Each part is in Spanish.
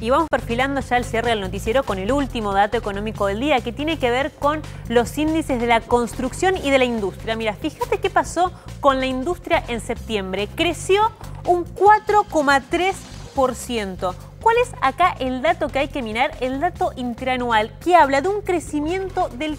Y vamos perfilando ya el cierre del noticiero con el último dato económico del día, que tiene que ver con los índices de la construcción y de la industria. Mira, fíjate qué pasó con la industria en septiembre. Creció un 4,3%. ¿Cuál es acá el dato que hay que mirar? El dato interanual, que habla de un crecimiento del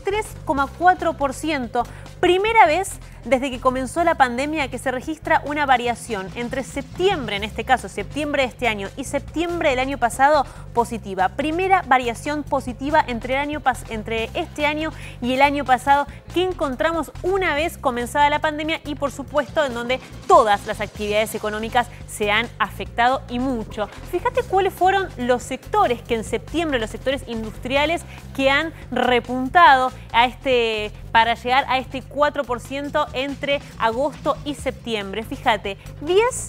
3,4%. Primera vez desde que comenzó la pandemia que se registra una variación entre septiembre, en este caso septiembre de este año, y septiembre del año pasado, positiva. Primera variación positiva entre este año y el año pasado que encontramos una vez comenzada la pandemia y por supuesto en donde todas las actividades económicas se han afectado y mucho. Fíjate cuáles fueron los sectores que en septiembre, los sectores industriales que han repuntado para llegar a este 4% entre agosto y septiembre. Fíjate, 10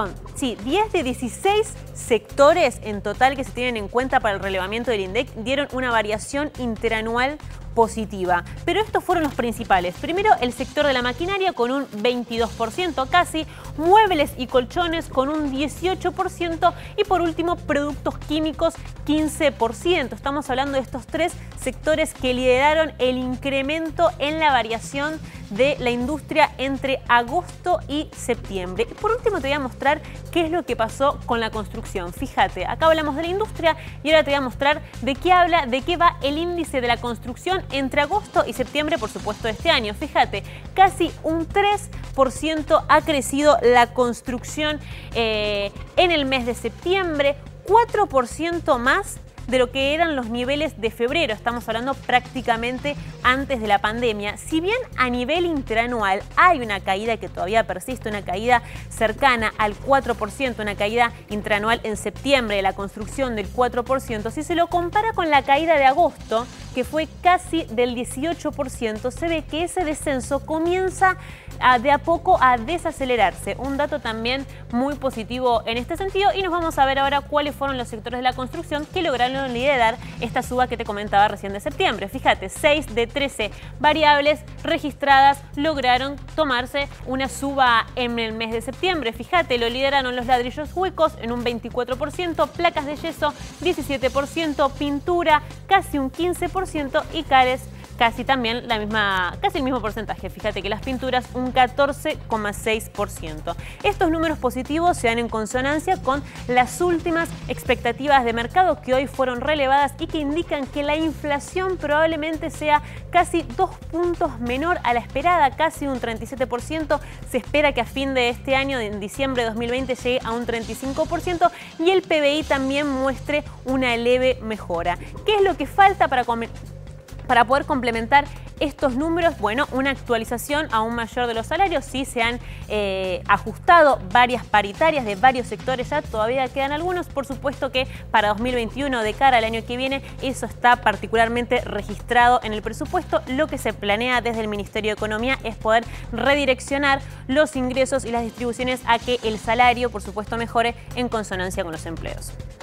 de 16 sectores en total que se tienen en cuenta para el relevamiento del INDEC dieron una variación interanual positiva. Pero estos fueron los principales. Primero, el sector de la maquinaria con un 22% casi, muebles y colchones con un 18% y por último, productos químicos 15%. Estamos hablando de estos tres sectores que lideraron el incremento en la variación de la industria entre agosto y septiembre. Y por último te voy a mostrar qué es lo que pasó con la construcción. Fíjate, acá hablamos de la industria y ahora te voy a mostrar de qué va el índice de la construcción entre agosto y septiembre, por supuesto, de este año. Fíjate, casi un 3% ha crecido la construcción en el mes de septiembre, 4% más de lo que eran los niveles de febrero. Estamos hablando prácticamente antes de la pandemia. Si bien a nivel interanual hay una caída que todavía persiste, una caída cercana al 4%, una caída interanual en septiembre de la construcción del 4%, si se lo compara con la caída de agosto, que fue casi del 18%, se ve que ese descenso comienza de a poco a desacelerarse. Un dato también muy positivo en este sentido y nos vamos a ver ahora cuáles fueron los sectores de la construcción que lograron liderar esta suba que te comentaba recién de septiembre. Fíjate, 6 de 13 variables registradas lograron tomarse una suba en el mes de septiembre. Fíjate, lo lideraron los ladrillos huecos en un 24%, placas de yeso 17%, pintura casi un 15% y cales casi el mismo porcentaje. Fíjate que las pinturas un 14,6%. Estos números positivos se dan en consonancia con las últimas expectativas de mercado que hoy fueron relevadas y que indican que la inflación probablemente sea casi 2 puntos menor a la esperada, casi un 37%. Se espera que a fin de este año, en diciembre de 2020, llegue a un 35% y el PBI también muestre una leve mejora. ¿Qué es lo que falta para poder complementar estos números? Bueno, una actualización aún mayor de los salarios. Sí, se han ajustado varias paritarias de varios sectores, ya todavía quedan algunos. Por supuesto que para 2021, de cara al año que viene, eso está particularmente registrado en el presupuesto. Lo que se planea desde el Ministerio de Economía es poder redireccionar los ingresos y las distribuciones a que el salario, por supuesto, mejore en consonancia con los empleos.